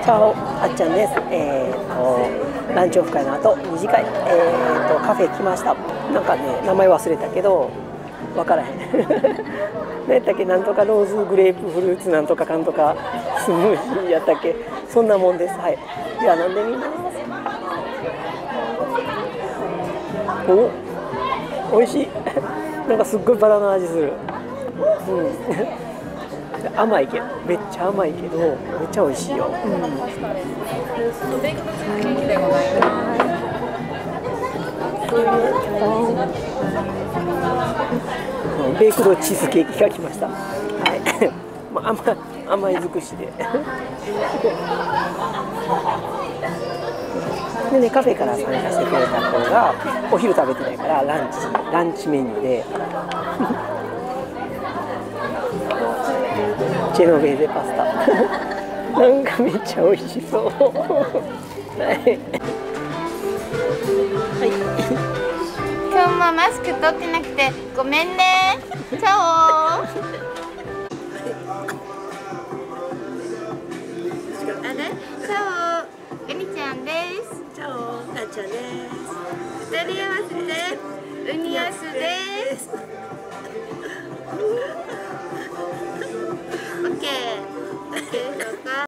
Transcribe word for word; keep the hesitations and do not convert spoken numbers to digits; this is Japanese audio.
チャオ、あっちゃんです。えーと、ランチオフ会の後、二次会、えーと、カフェ来ました。なんかね、名前忘れたけど、わからへん。何やったっけ、なんとかローズグレープフルーツなんとかかんとかスムージーやったっけ、そんなもんです。はい。では、飲んでみます。お、美味しい。なんかすっごいバラの味する。うん。甘いけど、めっちゃ甘いけど、めっちゃ美味しいよ。うん、ベイクドチーズケーキでございます。ベイクドチーズケーキが来ました。はい。まあ、甘い、甘い尽くしで。でね、カフェから参加してくれた子がお昼食べてないからランチランチメニューでジェノベーゼパスタ。なんかめっちゃ美味しそう。はい。 今日もマスク取ってなくてごめんね。チャオ。あれ？チャオ。エミちゃんです。 チャオ、なっちゃんです。 二人合わせてウニアスです。